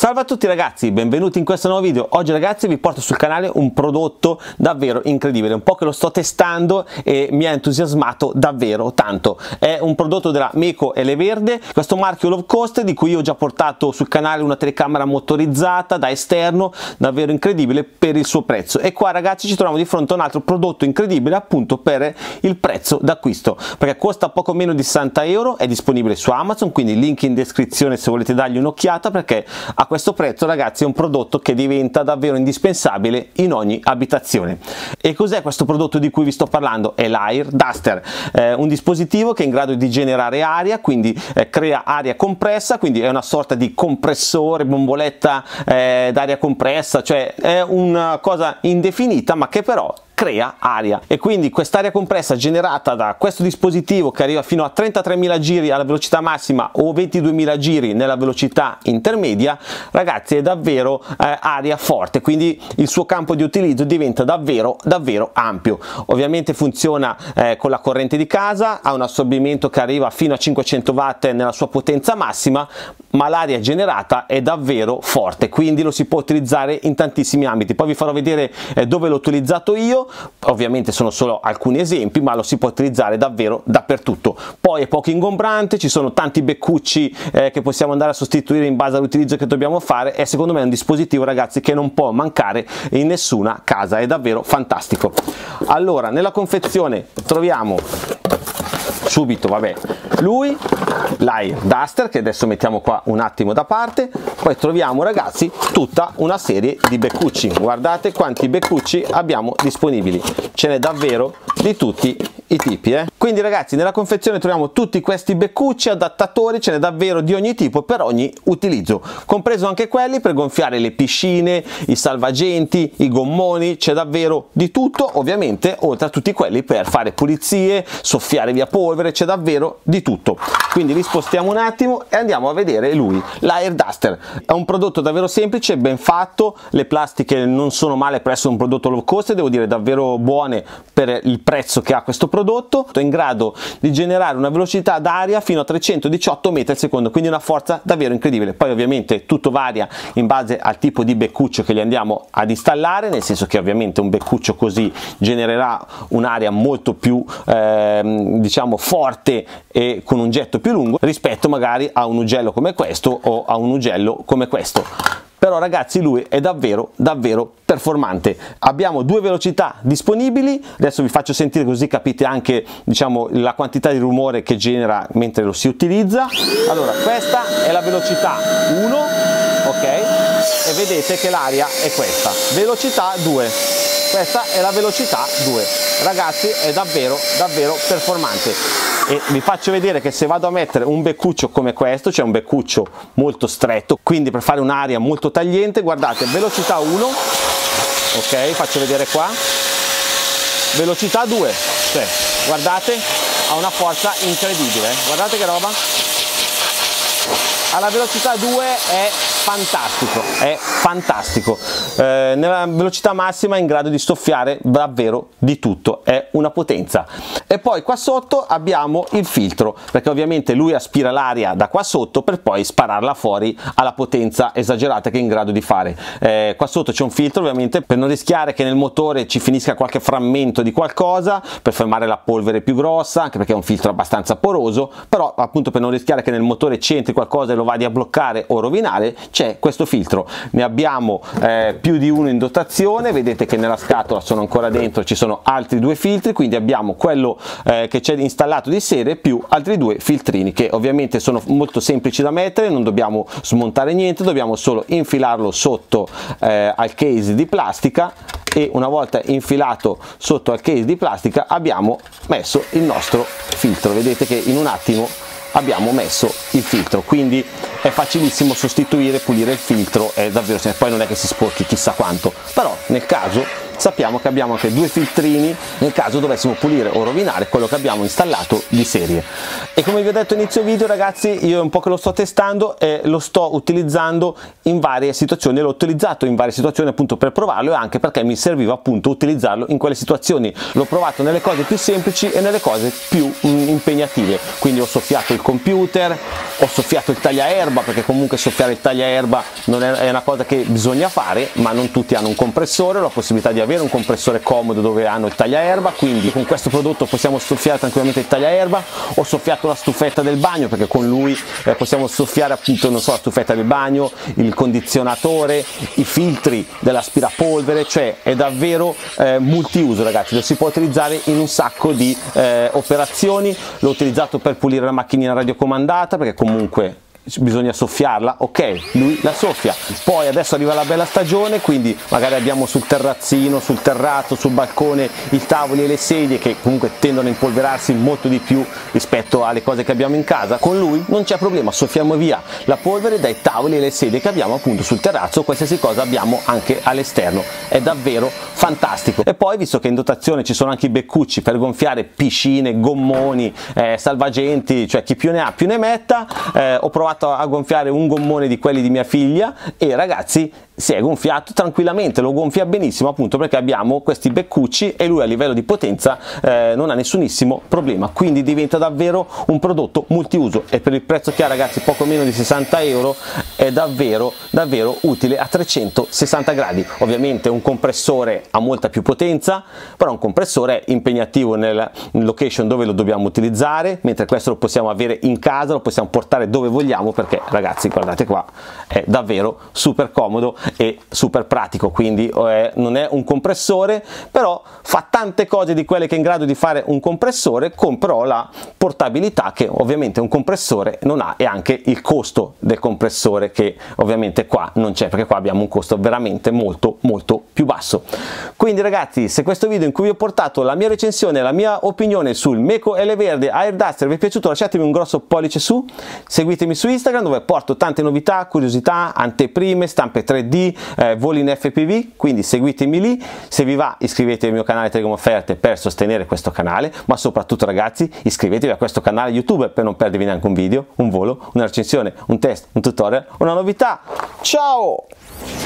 Salve a tutti ragazzi, benvenuti in questo nuovo video. Oggi ragazzi vi porto sul canale un prodotto davvero incredibile, un po' che lo sto testando e mi ha entusiasmato davvero tanto. È un prodotto della Meco Eleverde, questo marchio low cost di cui io ho già portato sul canale una telecamera motorizzata da esterno, davvero incredibile per il suo prezzo. E qua ragazzi ci troviamo di fronte a un altro prodotto incredibile appunto per il prezzo d'acquisto, perché costa poco meno di 60 euro, è disponibile su Amazon, quindi link in descrizione se volete dargli un'occhiata, perché a questo prezzo ragazzi è un prodotto che diventa davvero indispensabile in ogni abitazione. E cos'è questo prodotto di cui vi sto parlando? È l'Air Duster, un dispositivo che è in grado di generare aria, quindi crea aria compressa, quindi è una sorta di compressore, bomboletta d'aria compressa, cioè è una cosa indefinita ma che però crea aria. E quindi quest'aria compressa generata da questo dispositivo, che arriva fino a 33.000 giri alla velocità massima o 22.000 giri nella velocità intermedia, ragazzi è davvero aria forte, quindi il suo campo di utilizzo diventa davvero ampio. Ovviamente funziona con la corrente di casa, ha un assorbimento che arriva fino a 500 watt nella sua potenza massima, ma l'aria generata è davvero forte, quindi lo si può utilizzare in tantissimi ambiti. Poi vi farò vedere dove l'ho utilizzato io. Ovviamente sono solo alcuni esempi, ma lo si può utilizzare davvero dappertutto. Poi è poco ingombrante, ci sono tanti beccucci che possiamo andare a sostituire in base all'utilizzo che dobbiamo fare, e secondo me è un dispositivo ragazzi che non può mancare in nessuna casa, è davvero fantastico. Allora, nella confezione troviamo subito, vabbè, lui, l'Air Duster, che adesso mettiamo qua un attimo da parte. Poi troviamo ragazzi tutta una serie di beccucci, guardate quanti beccucci abbiamo disponibili, ce n'è davvero di tutti i tipi, Quindi ragazzi nella confezione troviamo tutti questi beccucci, adattatori, ce n'è davvero di ogni tipo per ogni utilizzo, compreso anche quelli per gonfiare le piscine, i salvagenti, i gommoni, c'è davvero di tutto. Ovviamente oltre a tutti quelli per fare pulizie, soffiare via polvere, c'è davvero di tutto. Quindi li spostiamo un attimo e andiamo a vedere lui, l'Air Duster. È un prodotto davvero semplice, ben fatto, le plastiche non sono male per essere un prodotto low cost, devo dire davvero buone per il prezzo che ha questo prodotto. È in grado di generare una velocità d'aria fino a 318 metri al secondo, quindi una forza davvero incredibile. Poi ovviamente tutto varia in base al tipo di beccuccio che gli andiamo ad installare, nel senso che ovviamente un beccuccio così genererà un'aria molto più diciamo forte e con un getto più lungo rispetto magari a un ugello come questo o a un ugello come questo. Però ragazzi lui è davvero performante. Abbiamo due velocità disponibili, adesso vi faccio sentire così capite anche diciamo la quantità di rumore che genera mentre lo si utilizza. Allora questa è la velocità 1, ok, e vedete che l'aria è questa, velocità 2, questa è la velocità 2. Ragazzi è davvero performante. E vi faccio vedere che se vado a mettere un beccuccio come questo, cioè un beccuccio molto stretto, quindi per fare un'aria molto tagliente, guardate, velocità 1, ok, faccio vedere qua, velocità 2, cioè guardate, ha una forza incredibile, guardate che roba, alla velocità 2 è fantastico, nella velocità massima è in grado di soffiare davvero di tutto, è una potenza. E poi qua sotto abbiamo il filtro, perché ovviamente lui aspira l'aria da qua sotto per poi spararla fuori alla potenza esagerata che è in grado di fare. Qua sotto c'è un filtro ovviamente per non rischiare che nel motore ci finisca qualche frammento di qualcosa, per fermare la polvere più grossa, anche perché è un filtro abbastanza poroso, però appunto per non rischiare che nel motore c'entri qualcosa e lo vadi a bloccare o rovinare, c'è questo filtro. Ne abbiamo più di uno in dotazione, vedete che nella scatola sono ancora dentro, ci sono altri due filtri, quindi abbiamo quello che c'è installato di serie più altri due filtrini che ovviamente sono molto semplici da mettere, non dobbiamo smontare niente, dobbiamo solo infilarlo sotto al case di plastica, e una volta infilato sotto al case di plastica abbiamo messo il nostro filtro. Vedete che in un attimo abbiamo messo il filtro, quindi è facilissimo sostituire, pulire il filtro, è davvero, poi non è che si sporchi chissà quanto, però nel caso sappiamo che abbiamo anche due filtrini nel caso dovessimo pulire o rovinare quello che abbiamo installato di serie. E come vi ho detto inizio video, ragazzi, io è un po' che lo sto testando e lo sto utilizzando in varie situazioni, l'ho utilizzato in varie situazioni appunto per provarlo e anche perché mi serviva appunto utilizzarlo in quelle situazioni. L'ho provato nelle cose più semplici e nelle cose più impegnative, quindi ho soffiato il computer, ho soffiato il tagliaerba, perché comunque soffiare il tagliaerba non è una cosa che bisogna fare, ma non tutti hanno un compressore, la possibilità di avere un compressore comodo dove hanno il tagliaerba, quindi con questo prodotto possiamo soffiare tranquillamente il tagliaerba. Ho soffiato la stufetta del bagno, perché con lui possiamo soffiare appunto, non so, la stufetta del bagno, il condizionatore, i filtri dell'aspirapolvere, cioè è davvero multiuso, ragazzi, lo si può utilizzare in un sacco di operazioni. L'ho utilizzato per pulire la macchinina radiocomandata, perché comunque bisogna soffiarla, ok, lui la soffia. Poi adesso arriva la bella stagione, quindi magari abbiamo sul terrazzino, sul terrazzo, sul balcone i tavoli e le sedie che comunque tendono a impolverarsi molto di più rispetto alle cose che abbiamo in casa. Con lui non c'è problema, soffiamo via la polvere dai tavoli e le sedie che abbiamo appunto sul terrazzo, qualsiasi cosa abbiamo anche all'esterno, è davvero fantastico. E poi, visto che in dotazione ci sono anche i beccucci per gonfiare piscine, gommoni, salvagenti, cioè chi più ne ha più ne metta, ho provato a gonfiare un gommone di quelli di mia figlia e, ragazzi, si è gonfiato tranquillamente, lo gonfia benissimo appunto perché abbiamo questi beccucci e lui a livello di potenza non ha nessunissimo problema, quindi diventa davvero un prodotto multiuso e per il prezzo che ha, ragazzi, poco meno di 60 euro, è davvero utile a 360 gradi. Ovviamente un compressore ha molta più potenza, però un compressore è impegnativo nella location dove lo dobbiamo utilizzare, mentre questo lo possiamo avere in casa, lo possiamo portare dove vogliamo, perché, ragazzi, guardate qua, è davvero super comodo e super pratico. Quindi non è un compressore, però fa tante cose di quelle che è in grado di fare un compressore, con però la portabilità che ovviamente un compressore non ha, e anche il costo del compressore che ovviamente qua non c'è, perché qua abbiamo un costo veramente molto più basso. Quindi, ragazzi, se questo video in cui vi ho portato la mia recensione, la mia opinione sul Meco Eleverde Air Duster vi è piaciuto, lasciatemi un grosso pollice su, seguitemi su Instagram dove porto tante novità, curiosità, anteprime, stampe 3D, voli in FPV, quindi seguitemi lì. Se vi va, iscrivetevi al mio canale Telegram Offerte per sostenere questo canale, ma soprattutto, ragazzi, iscrivetevi a questo canale YouTube per non perdervi neanche un video, un volo, una recensione, un test, un tutorial, una novità. Ciao!